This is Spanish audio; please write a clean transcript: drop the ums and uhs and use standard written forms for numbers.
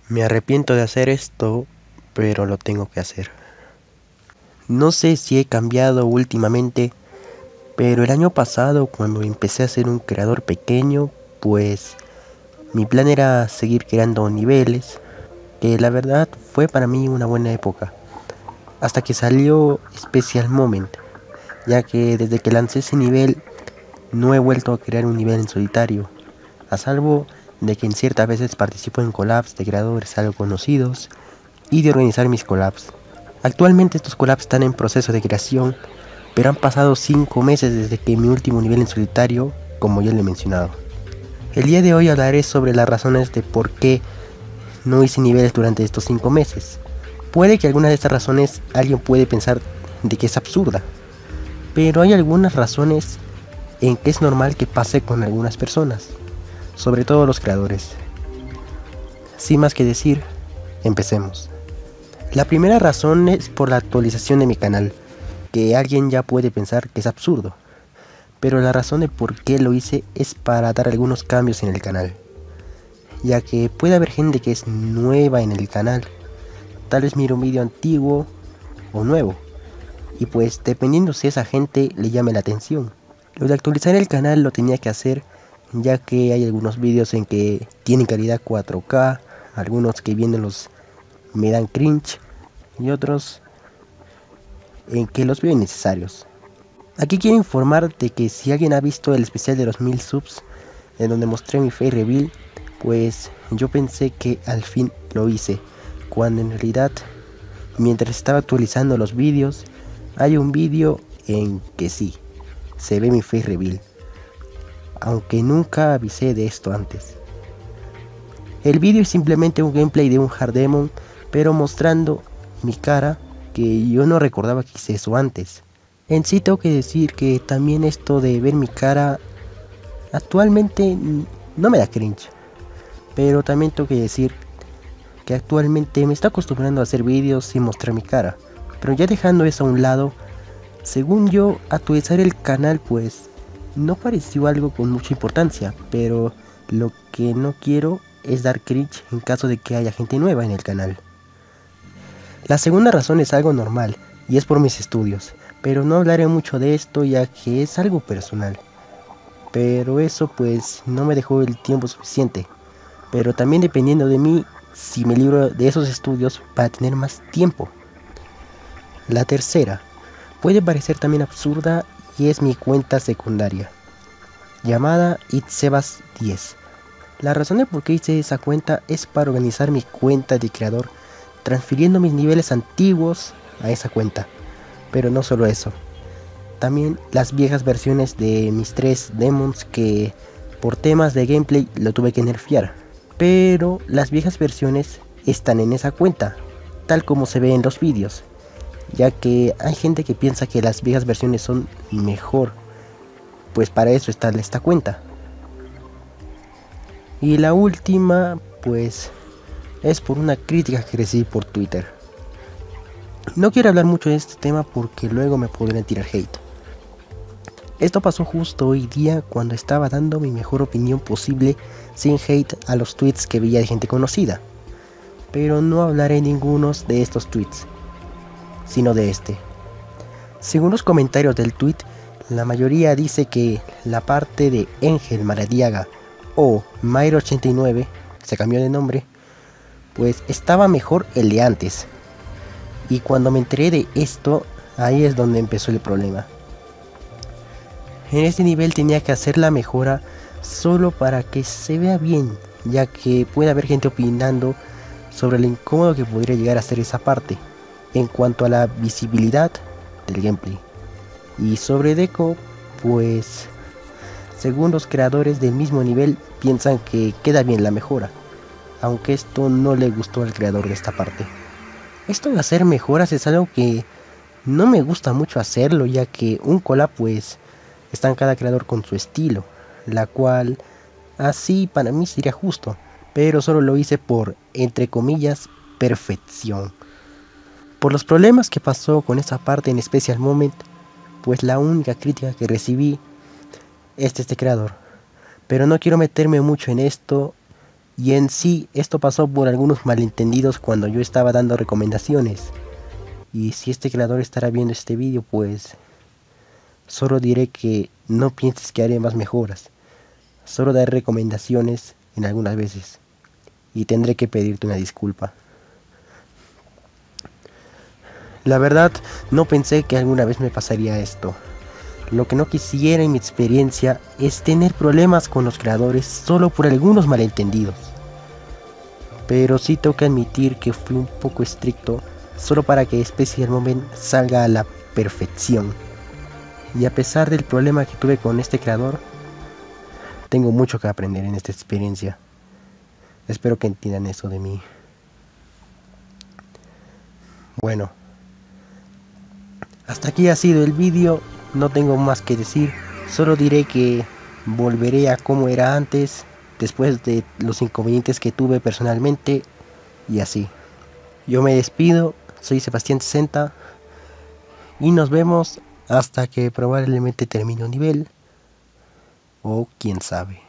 Me arrepiento de hacer esto, pero lo tengo que hacer. No sé si he cambiado últimamente, pero el año pasado, cuando empecé a ser un creador pequeño, pues mi plan era seguir creando niveles, que la verdad fue para mí una buena época, hasta que salió Special Moment, ya que desde que lancé ese nivel no he vuelto a crear un nivel en solitario, a salvo de que en ciertas veces participo en collabs de creadores algo conocidos y de organizar mis collabs. Actualmente estos collabs están en proceso de creación, pero han pasado 5 meses desde que mi último nivel en solitario, como ya le he mencionado. El día de hoy hablaré sobre las razones de por qué no hice niveles durante estos 5 meses. Puede que alguna de estas razones alguien puede pensar de que es absurda, pero hay algunas razones en que es normal que pase con algunas personas, sobre todo los creadores. Sin más que decir, empecemos. La primera razón es por la actualización de mi canal, que alguien ya puede pensar que es absurdo, pero la razón de por qué lo hice es para dar algunos cambios en el canal, ya que puede haber gente que es nueva en el canal, tal vez mire un vídeo antiguo o nuevo, y pues dependiendo si esa gente le llame la atención. Lo de actualizar el canal lo tenía que hacer, ya que hay algunos vídeos en que tienen calidad 4K, algunos que viéndolos me dan cringe, y otros en que los veo innecesarios. Aquí quiero informar de que si alguien ha visto el especial de los 1000 subs, en donde mostré mi face reveal, pues yo pensé que al fin lo hice, cuando en realidad, mientras estaba actualizando los vídeos, hay un vídeo en que sí, se ve mi face reveal, aunque nunca avisé de esto antes. El vídeo es simplemente un gameplay de un hard demon, pero mostrando mi cara, que yo no recordaba que hice eso antes. En sí tengo que decir que también esto de ver mi cara actualmente no me da cringe, pero también tengo que decir que actualmente me estoy acostumbrando a hacer vídeos sin mostrar mi cara. Pero ya dejando eso a un lado, según yo, actualizar el canal pues no pareció algo con mucha importancia, pero lo que no quiero es dar cringe en caso de que haya gente nueva en el canal. La segunda razón es algo normal, y es por mis estudios, pero no hablaré mucho de esto ya que es algo personal. Pero eso pues no me dejó el tiempo suficiente, pero también dependiendo de mí si me libro de esos estudios para tener más tiempo. La tercera puede parecer también absurda y es mi cuenta secundaria, llamada itsebas10. La razón de por qué hice esa cuenta es para organizar mi cuenta de creador, transfiriendo mis niveles antiguos a esa cuenta. Pero no solo eso, también las viejas versiones de mis 3 demons que por temas de gameplay lo tuve que nerfear. Pero las viejas versiones están en esa cuenta, tal como se ve en los vídeos, ya que hay gente que piensa que las viejas versiones son mejor, pues para eso está esta cuenta. Y la última pues es por una crítica que recibí por Twitter. No quiero hablar mucho de este tema porque luego me podrían tirar hate. Esto pasó justo hoy día cuando estaba dando mi mejor opinión posible sin hate a los tweets que veía de gente conocida. Pero no hablaré ninguno de estos tweets, sino de este. Según los comentarios del tweet, la mayoría dice que la parte de Ángel Maradiaga o Mayro89, se cambió de nombre, pues estaba mejor el de antes. Y cuando me enteré de esto, ahí es donde empezó el problema. En este nivel tenía que hacer la mejora solo para que se vea bien, ya que puede haber gente opinando sobre lo incómodo que podría llegar a ser esa parte, en cuanto a la visibilidad del gameplay. Y sobre Deco, pues según los creadores del mismo nivel piensan que queda bien la mejora, aunque esto no le gustó al creador de esta parte. Esto de hacer mejoras es algo que no me gusta mucho hacerlo, ya que un collab pues está en cada creador con su estilo, la cual así para mí sería justo, pero solo lo hice por, entre comillas, perfección. Por los problemas que pasó con esta parte en Special Moment, pues la única crítica que recibí es de este creador. Pero no quiero meterme mucho en esto, Y en sí, esto pasó por algunos malentendidos cuando yo estaba dando recomendaciones. Y si este creador estará viendo este vídeo, pues solo diré que no pienses que haré más mejoras. Solo daré recomendaciones en algunas veces. Y tendré que pedirte una disculpa. La verdad, no pensé que alguna vez me pasaría esto. Lo que no quisiera en mi experiencia es tener problemas con los creadores solo por algunos malentendidos. Pero sí tengo que admitir que fui un poco estricto solo para que Special Moment salga a la perfección. Y a pesar del problema que tuve con este creador, tengo mucho que aprender en esta experiencia. Espero que entiendan eso de mí. Bueno, hasta aquí ha sido el vídeo, no tengo más que decir, solo diré que volveré a como era antes, después de los inconvenientes que tuve personalmente, y así. Yo me despido, soy Sebastián 60 y nos vemos hasta que probablemente termine un nivel, o quién sabe.